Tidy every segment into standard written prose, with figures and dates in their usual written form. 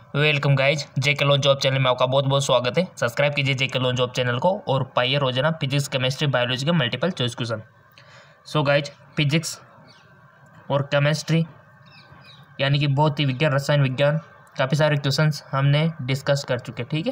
Welcome guys, JK loan job channel में आपका बहुत बहुत स्वागत है। सब्सक्राइब कीजिए जेके लोन जॉब चैनल को और पाइए रोजाना फिजिक्स, केमिस्ट्री, बायोलॉजी के multiple choice question. So guys, physics और केमिस्ट्री यानी कि भौतिक विज्ञान, रसायन विज्ञान, काफ़ी सारे क्वेश्चंस हमने डिस्कस कर चुके, ठीक है।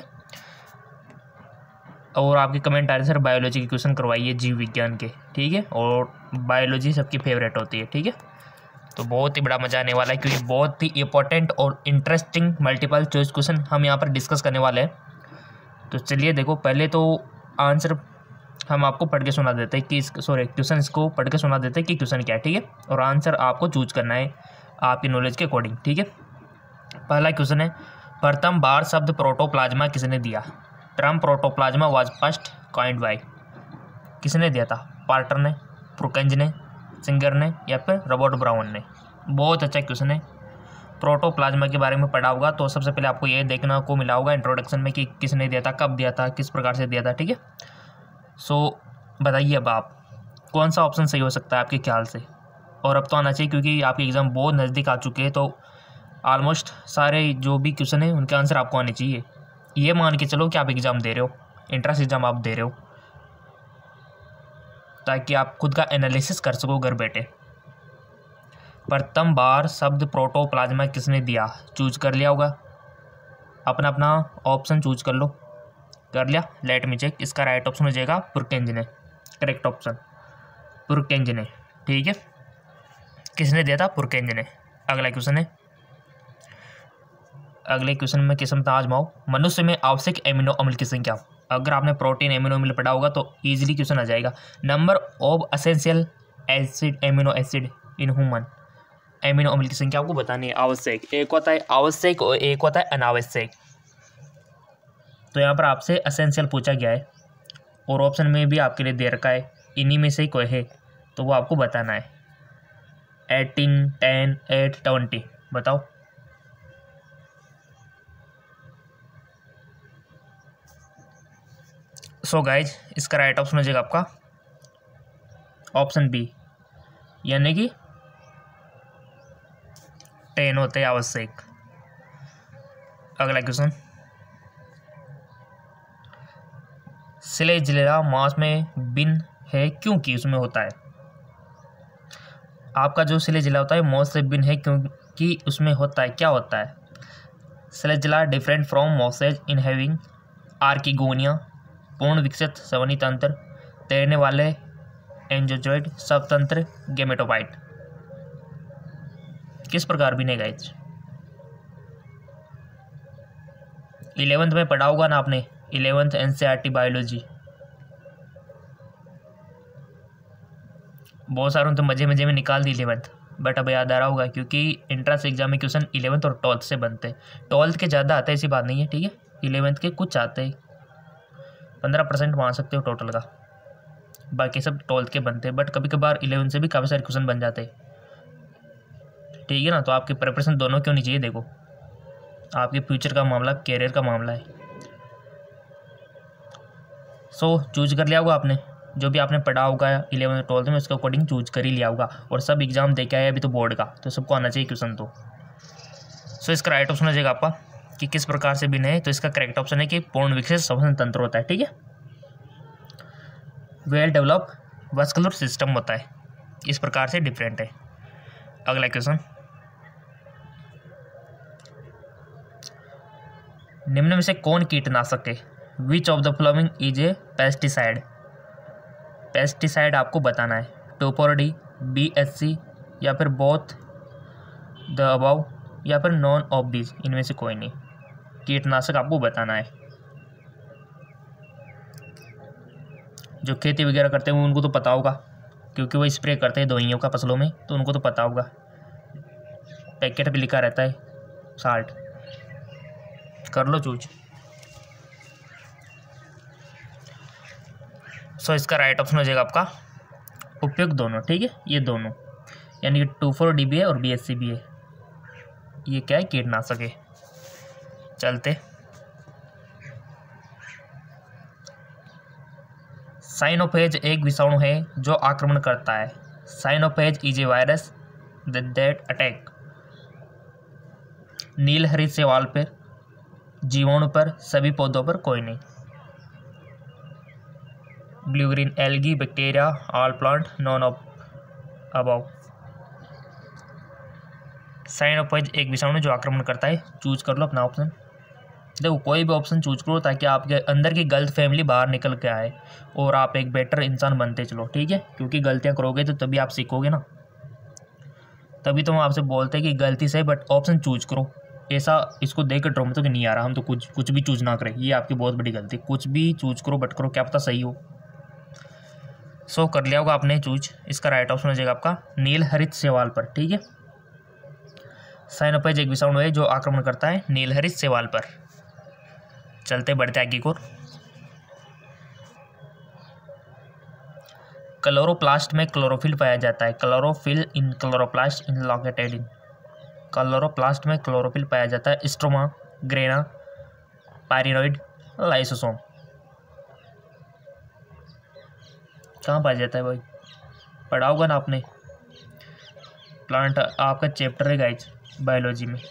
और आपके कमेंट आ रहे सर बायोलॉजी के क्वेश्चन करवाइए, जीव विज्ञान के, ठीक है। और बायोलॉजी सबकी फेवरेट होती है, ठीक है। तो बहुत ही बड़ा मजा आने वाला है क्योंकि बहुत ही इंपॉर्टेंट और इंटरेस्टिंग मल्टीपल चॉइस क्वेश्चन हम यहाँ पर डिस्कस करने वाले हैं। तो चलिए देखो, पहले तो आंसर हम आपको पढ़ के सुना देते हैं कि क्वेश्चन इसको पढ़ के सुना देते हैं कि क्वेश्चन क्या है, ठीक है। और आंसर आपको चूज करना है आपकी नॉलेज के अकॉर्डिंग, ठीक है। पहला क्वेश्चन है, प्रथम बार शब्द प्रोटोप्लाज्मा किसने दिया? Term protoplasma was first coined by. किसने दिया था? पार्टर ने, प्रुकेंज ने, सिंगर ने या फिर रॉबर्ट ब्राउन ने? बहुत अच्छा क्वेश्चन है। प्रोटोप्लाज्मा के बारे में पढ़ा होगा तो सबसे पहले आपको ये देखना को मिला होगा इंट्रोडक्शन में कि किसने दिया था, कब दिया था, किस प्रकार से दिया था, ठीक है। सो बताइए अब आप कौन सा ऑप्शन सही हो सकता है आपके ख्याल से। और अब तो आना चाहिए क्योंकि आपके एग्ज़ाम बहुत नज़दीक आ चुके हैं, तो ऑलमोस्ट सारे जो भी क्वेश्चन हैं उनके आंसर आपको आने चाहिए। ये मान के चलो कि आप एग्ज़ाम दे रहे हो, इंट्रेंस एग्ज़ाम आप दे रहे हो, ताकि आप खुद का एनालिसिस कर सको घर बैठे। प्रथम बार शब्द प्रोटोप्लाज्मा किसने दिया? चूज कर लिया होगा, अपना अपना ऑप्शन चूज कर लो। कर लिया? Let me check. इसका राइट ऑप्शन हो जाएगा पुरकेंज ने, करेक्ट ऑप्शन पुरकेंज ने, ठीक है। किसने दिया था? पुरकेंज ने। अगला क्वेश्चन है, अगले क्वेश्चन में किस्मत आजमाओ। मनुष्य में आवश्यक एमिनो अम्ल की संख्या। अगर आपने प्रोटीन एमिनो अम्ल पढ़ा होगा तो इजीली क्वेश्चन आ जाएगा। Number of essential acid amino acid in human. Amino अम्ल की संख्या आपको बतानी है। आवश्यक एक होता है आवश्यक और एक होता है अनावश्यक। तो यहाँ पर आपसे एसेंशियल पूछा गया है और ऑप्शन में भी आपके लिए दे रखा है, इन्हीं में से ही कोई है तो वो आपको बताना है। 18, 10, 8, 20 बताओ। सो गाइज, इसका राइट ऑप्शन हो जाएगा आपका ऑप्शन बी, यानी कि 10 होते हैं आवश्यक। अगला क्वेश्चन, सिलेजिला मांस में भिन्न है क्योंकि उसमें होता है। आपका जो सिलेजिला होता है मॉस से भिन्न है क्योंकि उसमें होता है, क्या होता है? Selaginella different from mosses in having archegonia, पूर्ण विकसित संवहनी तंत्र, तैरने वाले एंजोजॉइड, सबतंत्र, गेमेटोफाइट। किस प्रकार भिन्न है गाइस? 11th में पढ़ा होगा ना आपने, 11th एनसीईआरटी बायोलॉजी। बहुत सारों तो मजे मजे में निकाल दी 11th, बट अब याद आ रहा होगा क्योंकि इंट्रेंस एग्जाम में क्वेश्चन 11th और 12th से बनते हैं। 12th के ज़्यादा आते हैं ऐसी बात नहीं है, ठीक है। 11th के कुछ आते हैं, 15% मान सकते हो टोटल का, बाकी सब 12th के बनते हैं। बट कभी कभार 11th से भी काफ़ी सारे क्वेश्चन बन जाते हैं, ठीक है ना। तो आपकी प्रिपरेशन दोनों क्यों नहीं चाहिए? देखो, आपके फ्यूचर का मामला, कैरियर का मामला है। सो चूज कर लिया होगा आपने, जो भी आपने पढ़ा होगा 11th और 12th में उसके अकॉर्डिंग चूज कर ही लिया होगा। और सब एग्जाम दे के आए अभी तो बोर्ड का, तो सबको आना चाहिए क्वेश्चन तो। सो इसका राइट ऑप्शन हो जाएगा आपका कि किस प्रकार से भिन्न है। तो इसका करेक्ट ऑप्शन है कि पूर्ण विकसित श्वसन तंत्र होता है, ठीक है। वेल डेवलप वस्कुलर सिस्टम होता है, इस प्रकार से डिफरेंट है। अगला क्वेश्चन, निम्न में से कौन कीटनाशक है? Which of the following is a pesticide. Pesticide आपको बताना है, 2,4-D, BHC या फिर बोथ द अबव या फिर नॉन ऑफ दिस, इनमें से कोई नहीं। कीटनाशक आपको बताना है। जो खेती वगैरह करते हैं उनको तो पता होगा क्योंकि वो स्प्रे करते हैं दवाइयों का फसलों में, तो उनको तो पता होगा। पैकेट पे लिखा रहता है साल्ट। कर लो चूज। सो इसका राइट ऑप्शन हो जाएगा आपका उपयुक्त दोनों, ठीक है। ये दोनों यानी कि 2,4-D भी है और BHC भी है। ये क्या है? कीटनाशक है। चलते, साइनोफेज एक विषाणु है जो आक्रमण करता है। Cyanophage is a virus that attack नील हरित शैवाल पर जीवाणु पर, सभी पौधों पर कोई नहीं। Blue green algae, bacteria, all plant, none of above. Cyanophage एक विषाणु जो आक्रमण करता है। चूज कर लो अपना ऑप्शन। देखो कोई भी ऑप्शन चूज करो ताकि आपके अंदर की गलत फैमिली बाहर निकल के आए और आप एक बेटर इंसान बनते चलो, ठीक है। क्योंकि गलतियां करोगे तो तभी आप सीखोगे ना, तभी तो हम आपसे बोलते हैं कि गलती से बट ऑप्शन चूज करो। ऐसा इसको देख कर ड्रो मत कि नहीं आ रहा, हम तो कुछ भी चूज ना करें, ये आपकी बहुत बड़ी गलती। कुछ भी चूज करो बट करो, क्या पता सही हो। सो कर लिया होगा आपने चूज। इसका राइट ऑप्शन हो जाएगा आपका नील हरित शैवाल पर, ठीक है। साइनोपोइज एक विषाणु है जो आक्रमण करता है नील हरित शैवाल पर। चलते बढ़ते आगे को। क्लोरोप्लास्ट में क्लोरोफिल पाया जाता है। Chlorophyll in chloroplast in located in. Chloroplast में क्लोरोफिल पाया जाता है। Stroma, grana, pyrenoid, lysosome. कहाँ पाया जाता है भाई, पढ़ा होगा ना आपने, प्लांट आपका चैप्टर है गाइज बायोलॉजी में।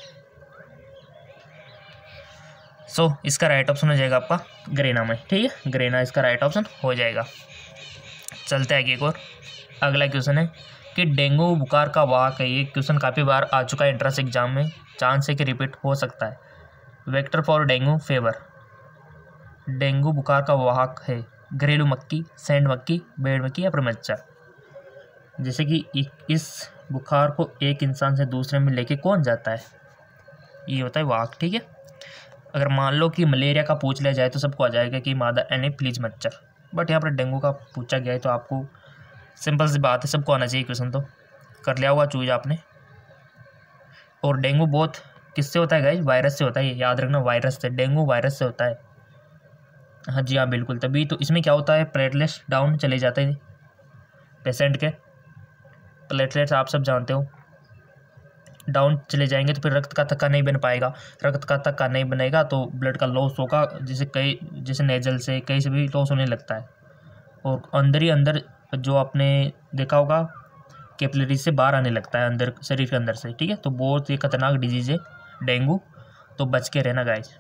सो इसका राइट ऑप्शन हो जाएगा आपका ग्रेना में, ठीक है। ग्रेना इसका राइट ऑप्शन हो जाएगा। चलते आगे एक और। अगला क्वेश्चन है कि डेंगू बुखार का वाहक है। ये क्वेश्चन काफ़ी बार आ चुका है एंट्रेंस एग्जाम में, चांस है कि रिपीट हो सकता है। Vector for dengue fever. Dengue बुखार का वाहक है घरेलू मक्खी, सैंड मक्खी, भेड़ मक्खी या फिर मच्छर। जैसे कि इस बुखार को एक इंसान से दूसरे में लेके कौन जाता है, ये होता है वाहक, ठीक है। अगर मान लो कि मलेरिया का पूछ लिया जाए तो सबको आ जाएगा कि मादा एनोफिलीज मच्छर, बट यहाँ पर डेंगू का पूछा गया है तो आपको सिंपल सी बात है, सबको आना चाहिए क्वेश्चन। तो कर लिया होगा चूज आपने। और डेंगू बहुत किससे होता है गाइस, वायरस से होता है, याद रखना, वायरस से, डेंगू वायरस से होता है। हाँ जी हाँ बिल्कुल, तभी तो इसमें क्या होता है, प्लेटलेट्स डाउन चले जाते हैं पेशेंट के। प्लेटलेट्स आप सब जानते हो, डाउन चले जाएंगे तो फिर रक्त का थक्का नहीं बन पाएगा। रक्त का थक्का नहीं बनेगा तो ब्लड का लॉस होगा, जैसे नेजल से कहीं से भी लॉस होने लगता है। और अंदर ही अंदर जो आपने देखा होगा कैपिलरी से बाहर आने लगता है अंदर, शरीर के अंदर से, ठीक है। तो बहुत ही खतरनाक डिजीज़ है डेंगू, तो बच के रहना गाइस।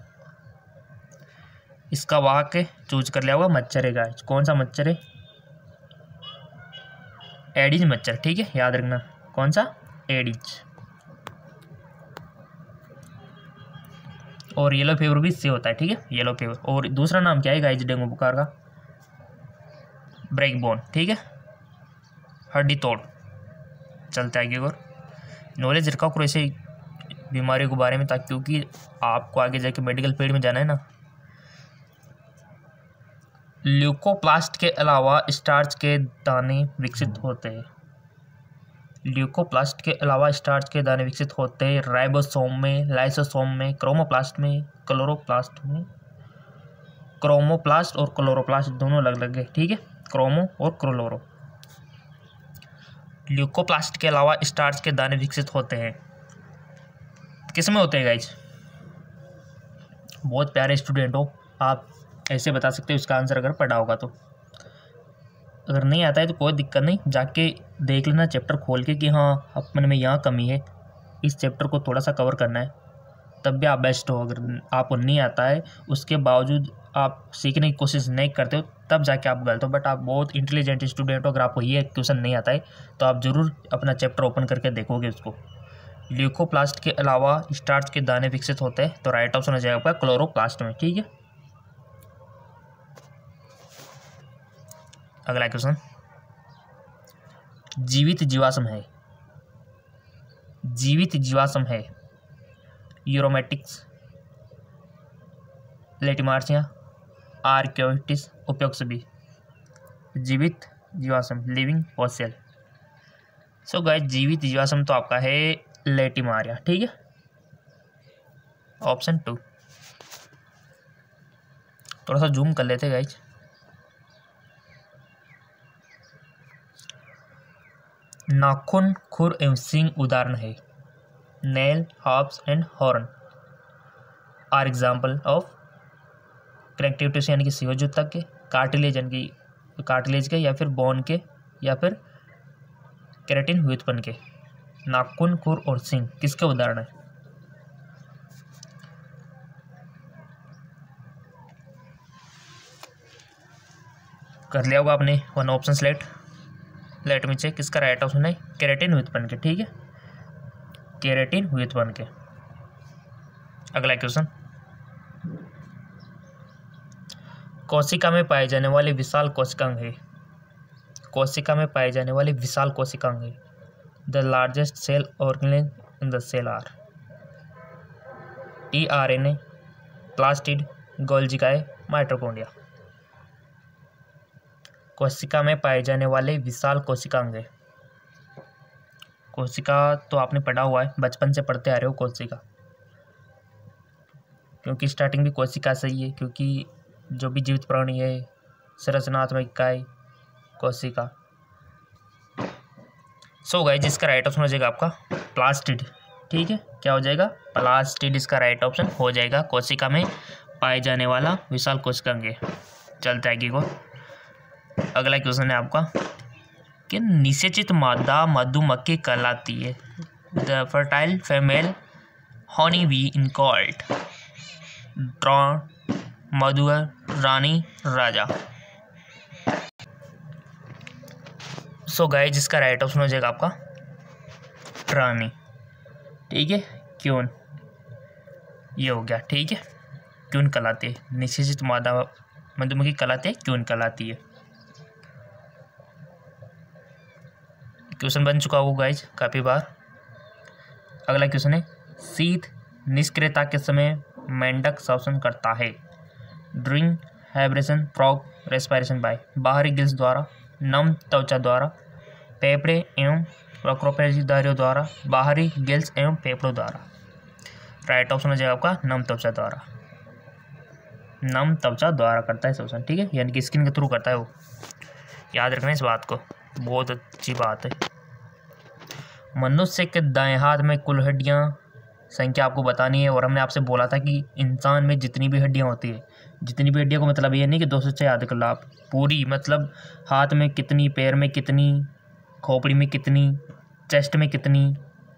इसका वाहक है, चूज कर लिया होगा मच्छर है गाइस। कौन सा मच्छर है, एडिज मच्छर, ठीक है, याद रखना कौन सा, एडिज। और येलो फीवर भी इससे होता है, ठीक है, येलो फीवर। और दूसरा नाम क्या है गाइस डेंगू बुखार का, ब्रेक बोन, ठीक है, हड्डी तोड़। चलते आगे और नॉलेज रखा करो ऐसे बीमारियों के बारे में, ताकि क्योंकि आपको आगे जाके मेडिकल फील्ड में जाना है ना। ल्यूकोप्लास्ट के अलावा स्टार्च के दाने विकसित होते हैं। ल्यूकोप्लास्ट के अलावा स्टार्च के दाने विकसित होते हैं राइबोसोम में, लाइसोसोम में, क्रोमोप्लास्ट में, क्लोरोप्लास्ट में। क्रोमोप्लास्ट और क्लोरोप्लास्ट दोनों अलग अलग है, ठीक है, क्रोमो और क्लोरो। ल्यूकोप्लास्ट के अलावा स्टार्च के दाने विकसित होते हैं, किसमें होते हैं गाइज। बहुत प्यारे स्टूडेंट हो आप, ऐसे बता सकते हो इसका आंसर अगर पढ़ा होगा तो। अगर नहीं आता है तो कोई दिक्कत नहीं, जाके देख लेना चैप्टर खोल के कि हाँ अपन में यहाँ कमी है, इस चैप्टर को थोड़ा सा कवर करना है, तब भी आप बेस्ट हो। अगर आपको नहीं आता है उसके बावजूद आप सीखने की कोशिश नहीं करते हो तब जाके आप गलत हो। बट आप बहुत इंटेलिजेंट स्टूडेंट हो, अगर आपको ये क्वेश्चन नहीं आता है तो आप ज़रूर अपना चैप्टर ओपन करके देखोगे उसको। ल्यूकोप्लास्ट के अलावा स्टार्च के दाने विकसित होते हैं, तो राइट ऑप्शन हो जाएगा आपका क्लोरोप्लास्ट में, ठीक है। अगला क्वेश्चन, जीवित जीवाश्म है, जीवित जीवाश्म है यूरोमेटिक्स, लेटिमार्चिया, आर्क्योटिस, उपयोग सभी। जीवित जीवाश्म, लिविंग फॉसिल। सो गाइस जीवित जीवाश्म तो आपका है लेटिमारिया, ठीक है, ऑप्शन 2। थोड़ा सा जूम कर लेते गाइस। नाखून, खुर एवं सींग उदाहरण है। Nail, hoofs and horn are example of connective tissue यानी कि संयोजक के, कार्टिलेज यानी कि कार्टिलेज के, या फिर बोन के, या फिर केराटिन व्युत्पन्न के। नाखून, खुर और सींग किसके उदाहरण है। कर लिया होगा आपने one option select. Let me check, इसका राइट ऑप्शन है केराटिन विथ पन के, ठीक है, केराटिन विथ पन के। अगला क्वेश्चन, कोशिका में पाए जाने वाले विशाल कोशिकांग है, कोशिका में पाए जाने वाले विशाल कोशिकांग है। The largest cell organelle in the cell are tRNA, plastid, गोल्जिकाए, माइटोकॉन्ड्रिया। कोशिका में पाए जाने वाले विशाल कोशिकांग है। कोशिका तो आपने पढ़ा हुआ है, बचपन से पढ़ते आ रहे हो कोशिका, क्योंकि स्टार्टिंग भी कोशिका से ही है, क्योंकि जो भी जीवित प्राणी है संरचनात्मक इकाई कोशिका। सो गाइस, जिसका राइट ऑप्शन हो जाएगा आपका प्लास्टिड, ठीक है, क्या हो जाएगा, प्लास्टिड इसका राइट ऑप्शन हो जाएगा। कोशिका में पाए जाने वाला विशाल कोशिकांग है। चलते आगे को, अगला क्वेश्चन है आपका कि निषेचित मादा मधुमक्खी कहलाती है। The fertile female honey bee in called drone, मधुर, रानी, राजा। सो गाइस, जिसका राइट ऑप्शन हो जाएगा आपका रानी, ठीक है, क्यों, ये हो गया, ठीक है, क्यों कहलाती है, निषेचित मादा मधुमक्खी कहलाती है, क्यों कहलाती है। क्वेश्चन बन चुका होगा गाइज काफ़ी बार। अगला क्वेश्चन है, शीत निष्क्रियता के समय मेंढक श्वसन करता है। During, hibernation, frog, respiration by, बाहरी गिल्स द्वारा, नम त्वचा द्वारा, फेफड़े एवं प्रोक्रोपेशिधारियों द्वारा, बाहरी गिल्स एवं फेफड़ों द्वारा। राइट ऑप्शन हो जाएगा आपका नम त्वचा द्वारा, नम त्वचा द्वारा करता है श्वसन, ठीक है, यानी कि स्किन के थ्रू करता है वो, याद रखना इस बात को, बहुत अच्छी बात है। मनुष्य के दाएं हाथ में कुल हड्डियां संख्या आपको बतानी है, और हमने आपसे बोला था कि इंसान में जितनी भी हड्डियां होती है, जितनी भी हड्डियों को मतलब ये नहीं कि 200 से याद कर लो आप, पूरी मतलब हाथ में कितनी, पैर में कितनी, खोपड़ी में कितनी, चेस्ट में कितनी,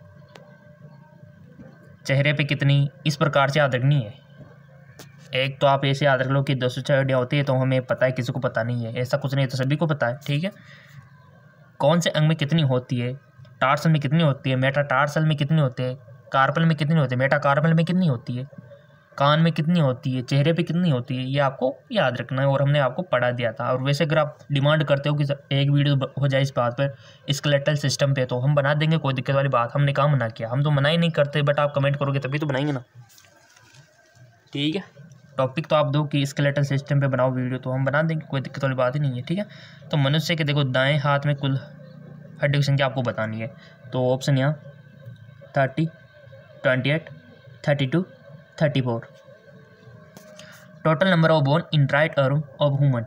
चेहरे पे कितनी, इस प्रकार से याद रखनी है। एक तो आप ऐसे याद रख लो कि 206 हड्डियाँ होती है तो हमें पता है, किसी को पता नहीं है, ऐसा कुछ नहीं है, तो सभी को पता है, ठीक है। कौन से अंग में कितनी होती है, टार्सल में कितनी होती है, मेटाटार्सल में कितनी होती है, कार्पल में कितनी होती है, मेटाकार्पल में कितनी होती है, कान में कितनी होती है, चेहरे पे कितनी होती है, ये आपको याद रखना है, और हमने आपको पढ़ा दिया था। और वैसे अगर आप डिमांड करते हो कि एक वीडियो हो जाए इस बात पर, स्केलेटल सिस्टम पे, तो हम बना देंगे, कोई दिक्कत वाली बात, हमने कहाँ मना किया, हम तो मना ही नहीं करते, बट आप कमेंट करोगे तभी तो बनाएंगे ना, ठीक है। टॉपिक तो आप दो कि स्केलेटल सिस्टम पे बनाओ वीडियो, तो हम बना देंगे, कोई दिक्कत वाली बात ही नहीं है, ठीक है। तो मनुष्य के देखो दाएं हाथ में कुल हड्डी की संख्या आपको बतानी है, तो ऑप्शन यहाँ 30, 28, 32, 34। Total number of bone in right arm of human.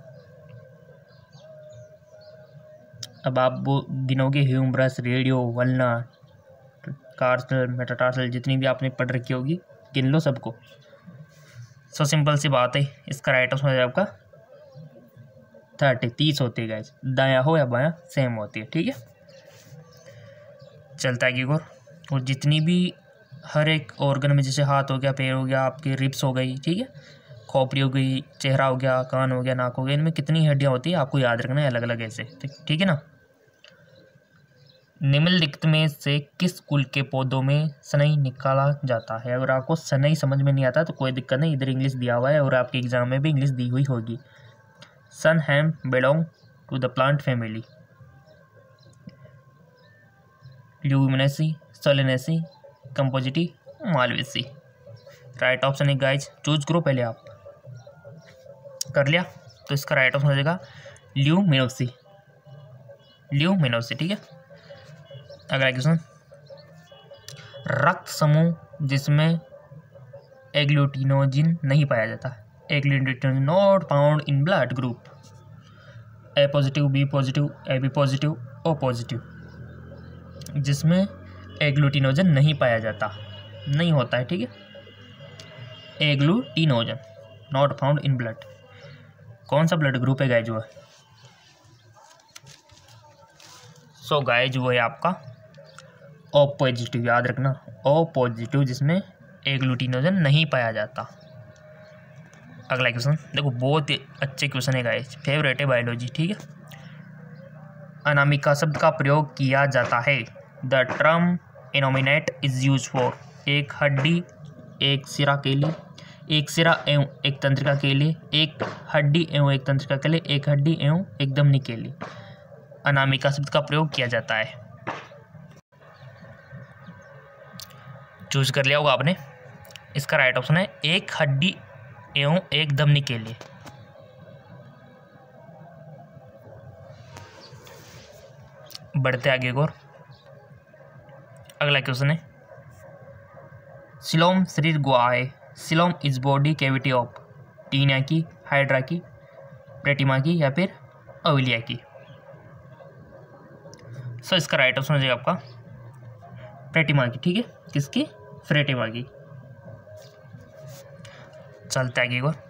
अब आप वो गिनोगे, humerus, radius, ulna, carpal, metatarsal, जितनी भी आपने पढ़ रखी होगी, गिन लो सबको। सो सिंपल सी बात है, इसका राइट ऑप्शन है आपका 30 होती है गाइस, दायां हो या बायां सेम होती है, ठीक है। चलता है कि और जितनी भी हर एक ऑर्गन में, जैसे हाथ हो गया, पैर हो गया, आपके रिब्स हो गई, ठीक है, खोपड़ी हो गई, चेहरा हो गया, कान हो गया, नाक हो गया, इनमें कितनी हड्डियां होती है आपको याद रखना है अलग अलग ऐसे, ठीक है ना। निम्नलिखित में से किस कुल के पौधों में सनई निकाला जाता है। अगर आपको सनई समझ में नहीं आता तो कोई दिक्कत नहीं, इधर इंग्लिश दिया हुआ है और आपके एग्जाम में भी इंग्लिश दी हुई होगी। Sunn hemp belong to the plant family. Leguminosae, Solanaceae, Compositae, Malvaceae. Right option है गाइज, चूज करो पहले आप। कर लिया तो इसका राइट ऑप्शन हो जाएगा ल्यूमिनोसी, ल्यूमिनोसी, ठीक है। अगला क्वेश्चन, रक्त समूह जिसमें एग्लूटिनोजिन नहीं पाया जाता। Agglutinogen not found in blood group. A positive, B positive, A B positive, O positive. जिसमें एग्लूटिनोजन नहीं पाया जाता, नहीं होता है, ठीक है। Agglutinogen not found in blood, कौन सा ब्लड ग्रुप है गाइज वो है? सो गाइज वो है आपका ओ पॉजिटिव, याद रखना, ओ पॉजिटिव, जिसमें एग्लूटिनोजन नहीं पाया जाता। अगला क्वेश्चन देखो, बहुत ही अच्छे क्वेश्चन है गाइस, फेवरेट है बायोलॉजी, ठीक है। अनामिका शब्द का प्रयोग किया जाता है। The term innominate is use for, एक हड्डी एक सिरा के लिए, एक सिरा एवं एक तंत्रिका के लिए, एक हड्डी एवं एक तंत्रिका के लिए, एक हड्डी एवं एक धमनी के लिए अनामिका शब्द का प्रयोग किया जाता है। चूज कर लिया होगा आपने। इसका राइट ऑप्शन है एक हड्डी एवं एक धमनी के लिए। बढ़ते आगे और अगला क्वेश्चन है, सिलोम शरीर गुहा है। Coelom is body cavity of Taenia की, हाइड्रा की, प्रेटिमा की या फिर अविलिया की। सो इसका राइट ऑप्शन हो जाएगा आपका प्रेटिमा की, ठीक है। किसकी? फ्रेटिमा की। चलते आगे और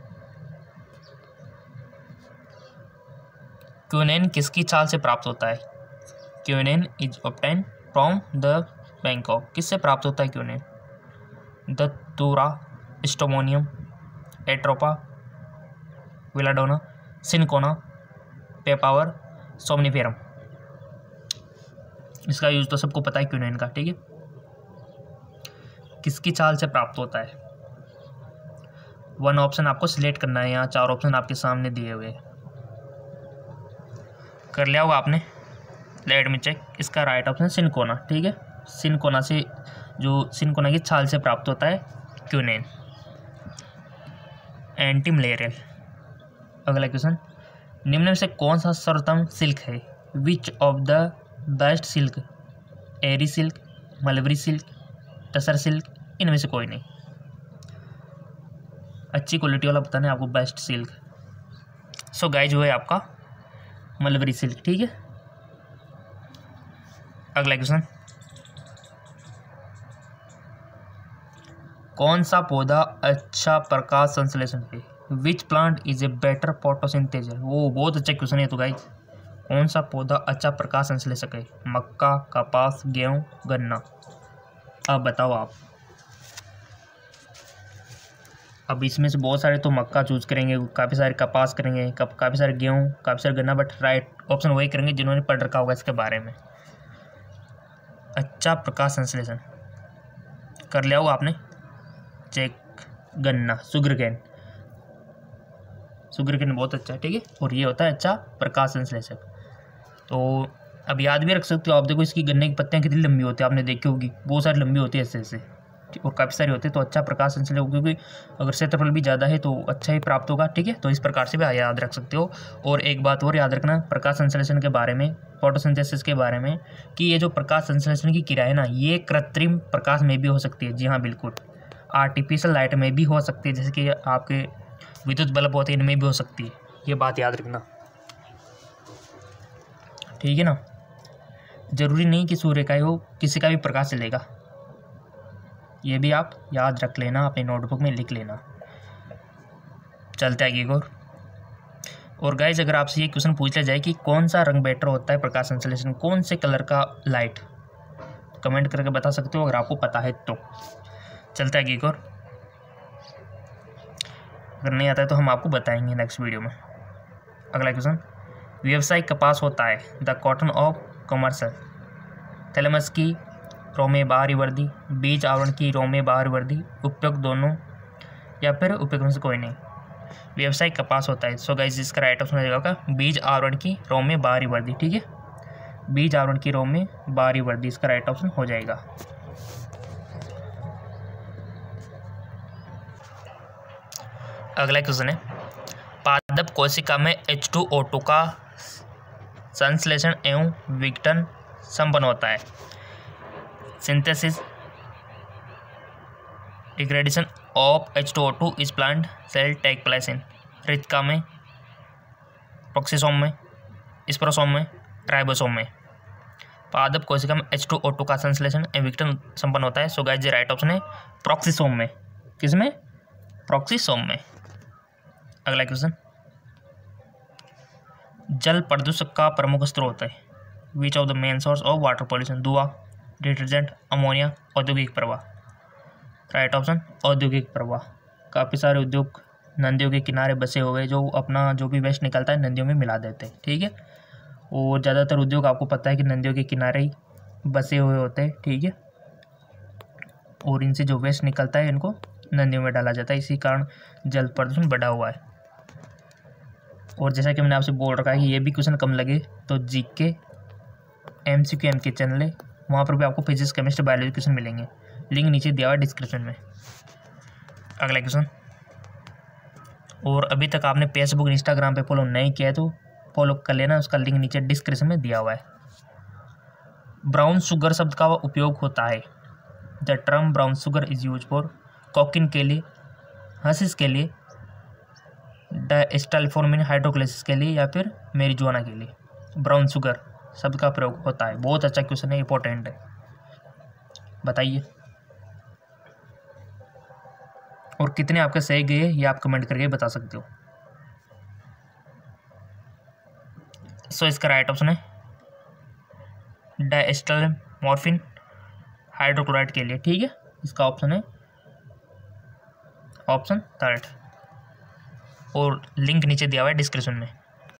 क्विनेन किसकी छाल से प्राप्त होता है? Quinine is obtain from the bark. किससे प्राप्त होता है quinine? Datura, stramonium, Atropa, belladonna, Cinchona, Papaver, somniferum. इसका यूज तो सबको पता है क्विनेन का, ठीक है। किसकी छाल से प्राप्त होता है? वन ऑप्शन आपको सिलेक्ट करना है, यहाँ चार ऑप्शन आपके सामने दिए हुए। कर लिया होगा आपने। Let me check. इसका राइट ऑप्शन सिनकोना, ठीक है। सिनकोना से, जो सिनकोना की छाल से प्राप्त होता है क्विनेन। Anti malarial. अगला क्वेश्चन, निम्न में से कौन सा सर्वोत्तम सिल्क है? Which of the best silk? Eri silk, mulberry silk, tussar silk, इनमें से कोई नहीं। अच्छी क्वालिटी वाला बताना है आपको बेस्ट सिल्क। सो गाइस जो है आपका मलबरी सिल्क, ठीक है। अगला क्वेश्चन, कौन सा पौधा अच्छा प्रकाश संश्लेषण है? Which plant is a better photosynthesis? वो बहुत अच्छा क्वेश्चन है। तो गाइस कौन सा पौधा अच्छा प्रकाश संश्लेषक है? मक्का, कपास, गेहूं, गन्ना। अब बताओ आप। अब इसमें से बहुत सारे तो मक्का चूज करेंगे, काफ़ी सारे कपास करेंगे, काफ़ी सारे गेहूं, काफ़ी सारे गन्ना, बट राइट ऑप्शन वही करेंगे जिन्होंने पढ़ रखा होगा इसके बारे में। अच्छा प्रकाश संश्लेषण कर लिया होगा आपने चेक। गन्ना, सुगरकेन। सुगरकेन बहुत अच्छा है, ठीक है। और ये होता है अच्छा प्रकाश संश्लेषक। तो अब याद भी रख सकते हो आप। देखो इसकी गन्ने की पत्तियाँ कितनी लंबी होती है, आपने देखी होगी, बहुत सारी लंबी होती है ऐसे ऐसे, और काफ़ी सारी होती है। तो अच्छा प्रकाश संश्लेषक, क्योंकि अगर क्षेत्रफल भी ज़्यादा है तो अच्छा ही प्राप्त होगा, ठीक है। तो इस प्रकार से भी याद रख सकते हो। और एक बात और याद रखना प्रकाश संश्लेषण के बारे में, फोटोसिंथेसिस के बारे में, कि ये जो प्रकाश संश्लेषण की क्रिया है ना, ये कृत्रिम प्रकाश में भी हो सकती है। जी हाँ बिल्कुल, आर्टिफिशियल लाइट में भी हो सकती है, जैसे कि आपके विद्युत बल्ब होते हैं, इनमें भी हो सकती है। ये बात याद रखना, ठीक है ना। जरूरी नहीं कि सूर्य का ही हो, किसी का भी प्रकाश चलेगा। ये भी आप याद रख लेना, अपने नोटबुक में लिख लेना। चलते आगे और गाइज अगर आपसे ये क्वेश्चन पूछ लिया जाए कि कौन सा रंग बेटर होता है प्रकाश संश्लेषण, कौन से कलर का लाइट, कमेंट करके बता सकते हो अगर आपको पता है तो। चलते आगे अगर नहीं आता है तो हम आपको बताएंगे नेक्स्ट वीडियो में। अगला क्वेश्चन, व्यावसायिक कपास होता है the cotton of commercial. Thalamus की रोमे बाहरी वर्दी, बीज आवरण की रोमे बाहरी वर्दी, उपयुक्त दोनों या फिर उपयुक्त में से कोई नहीं। व्यावसायिक कपास होता है। सो गाइस इसका राइट ऑप्शन हो जाएगा बीज आवरण की रोमे बाहरी वर्दी, ठीक है। बीज आवरण की रोमे बाहरी वर्दी इसका राइट ऑप्शन हो जाएगा। अगला क्वेश्चन है, पादप कोशिका में H2O2 का संश्लेषण एवं विघटन संपन्न होता है। Synthesis degradation of H2O2 is plant cell take place in रितिका में, प्रोक्सिसोम में, स्पोरोसोम में, राइबोसोम में। पादप कोशिका में H2O2 का संश्लेषण एवं विघटन संपन्न होता है। सो गाइस ये राइट ऑप्शन है प्रोक्सिसोम में। किसमें? प्रोक्सिसोम में। अगला क्वेश्चन, जल प्रदूषक का प्रमुख स्रोत है। Which of the main source of water pollution? धुआं, डिटर्जेंट, अमोनिया, औद्योगिक प्रवाह। राइट ऑप्शन औद्योगिक प्रवाह। काफ़ी सारे उद्योग नदियों के किनारे बसे हुए जो अपना जो भी वेस्ट निकलता है नदियों में मिला देते हैं, ठीक है। और ज़्यादातर उद्योग आपको पता है कि नदियों के किनारे ही बसे हुए होते हैं, ठीक है। और इनसे जो वेस्ट निकलता है इनको नदियों में डाला जाता है, इसी कारण जल प्रदूषण बढ़ा हुआ है। और जैसा कि मैंने आपसे बोल रखा है कि ये भी क्वेश्चन कम लगे तो जीके MCQ के चैनल है, वहाँ पर भी आपको फिजिक्स केमिस्ट्री बायोलॉजी क्वेश्चन मिलेंगे, लिंक नीचे दिया हुआ है डिस्क्रिप्शन में। अगला क्वेश्चन, और अभी तक आपने फेसबुक इंस्टाग्राम पे फॉलो नहीं किया है तो फॉलो कर लेना, उसका लिंक नीचे डिस्क्रिप्शन में दिया हुआ है। ब्राउन शुगर शब्द का उपयोग होता है, the term brown sugar is use for cocaine के लिए, हर्शीज के लिए, डायस्टाइलफॉर्मिन हाइड्रोक्लेसिस के लिए, या फिर मैरिजुआना के लिए ब्राउन शुगर शब्द का प्रयोग होता है। बहुत अच्छा क्वेश्चन है, इंपॉर्टेंट है, बताइए। और कितने आपके सही गए ये आप कमेंट करके बता सकते हो। सो इसका राइट ऑप्शन है डायस्टाइलमॉर्फिन हाइड्रोक्लोराइड के लिए, ठीक है। इसका ऑप्शन है ऑप्शन 3 और लिंक नीचे दिया हुआ है डिस्क्रिप्शन में।